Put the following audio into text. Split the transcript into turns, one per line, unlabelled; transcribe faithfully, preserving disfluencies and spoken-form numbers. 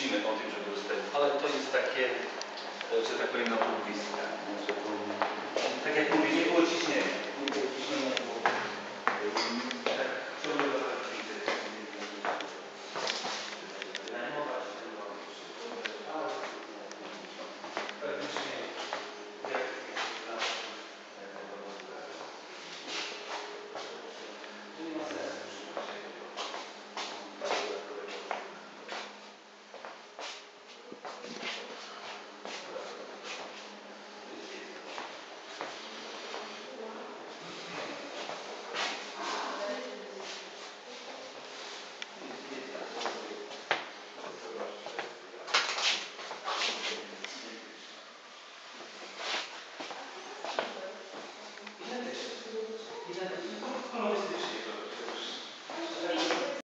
myślimy o tym, żeby udostępnić, ale to jest takie, że tak powiem, na półwiska. Tak jak mówię, nie było ciśnienia. Nie było ciśnienia, bo tak, co by było Ile